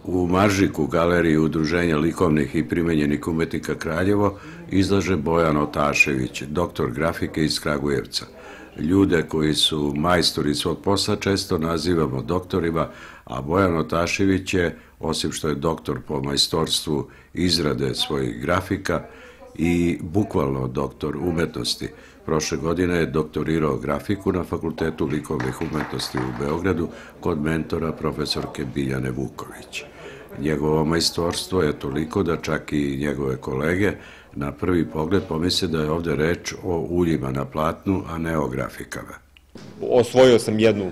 U Maržiku, galeriji Udruženja likovnih i primenjenih umetnika Kraljevo, izlaže Bojan Otašević, doktor grafike iz Kragujevca. Ljude koji su majstori svog posla često nazivamo doktorima, a Bojan Otašević je, osim što je doktor po majstorstvu izrade svojih grafika, i bukvalno doktor umetnosti. Prošle godine je doktorirao grafiku na Fakultetu likovnih umetnosti u Beogradu kod mentora profesorke Biljane Vuković. Njegovo majstorstvo je toliko da čak i njegove kolege na prvi pogled pomisle da je ovde reč o uljima na platnu, a ne o grafikama. Osvojio sam jednu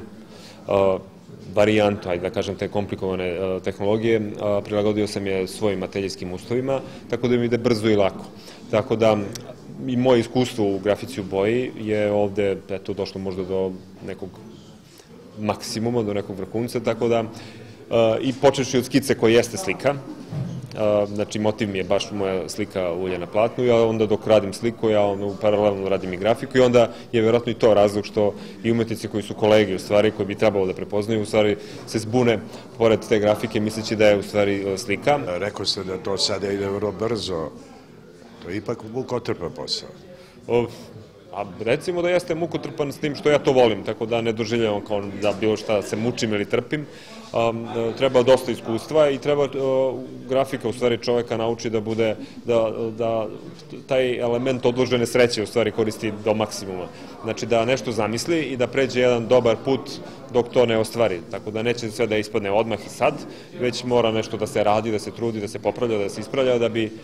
varijantu, ajde da kažem, te komplikovane tehnologije, prilagodio sam je svojim ateljejskim uslovima, tako da mi ide brzo i lako. Tako da i moje iskustvo u grafici u boji je ovde došlo možda do nekog maksimuma, do nekog vrhunca, tako da i počevši od skice koja jeste slika, znači motiv mi je baš moja slika ulje na platnu, ja onda dok radim sliku, ja paralelno radim i grafiku i onda je verovatno i to razlog što i umetnici koji su kolegi u stvari, koji bi trebalo da prepoznaju, u stvari se zbune pored te grafike misleći da je u stvari slika. Rekao ste da to sada ide vrlo brzo, to je ipak mukotrpan posao. A recimo da jeste mukotrpan s tim što ja to volim, tako da ne doživljavam kao da bilo šta se mučim ili trpim. Treba dosta iskustva i treba grafika u stvari čoveka nauči da bude, da taj element odložene sreće u stvari koristi do maksimuma. Znači da nešto zamisli i da pređe jedan dobar put dok to ne ostvari. Tako da neće sve da ispadne odmah i sad, već mora nešto da se radi, da se trudi, da se popravlja, da se ispravlja,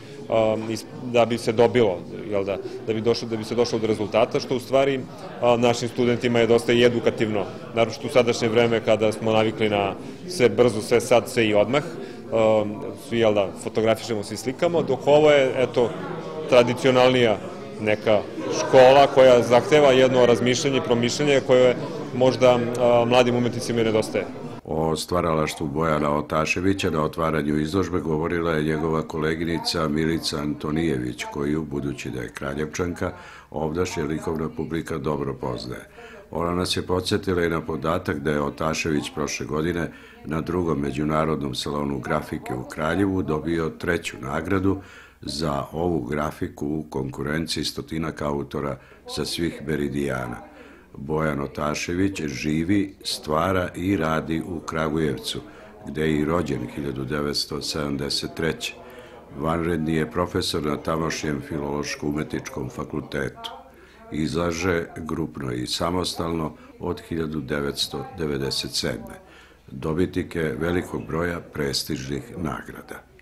da bi se dobilo, da bi se došlo do rezultata, što u stvari našim studentima je dosta i edukativno, naročito u sadašnje vreme kada smo navikli na sve brzo, sve sad, sve i odmah, svi, fotografišemo, svi slikamo, dok ovo je, eto, tradicionalnija neka škola koja zahteva jedno razmišljanje i promišljanje koje možda mladim umetnicima i nedostaje. O stvaralaštvu Bojana Otaševića na otvaranju izložbe govorila je njegova koleginica Milica Antonijević, koju, budući da je Kraljevčanka, ovdašnja likovna publika dobro poznaje. Ona nas je podsjetila i na podatak da je Otašević prošle godine na drugom međunarodnom salonu grafike u Kraljevu dobio 3. nagradu za ovu grafiku u konkurenciji stotinak autora sa svih meridijana. Bojan Otašević živi, stvara i radi u Kragujevcu, gde je i rođen 1973. Vanredni je profesor na tamošnjem Filološko-umetničkom fakultetu. Izlaže grupno i samostalno od 1997. Dobitnik je velikog broja prestižnih nagrada.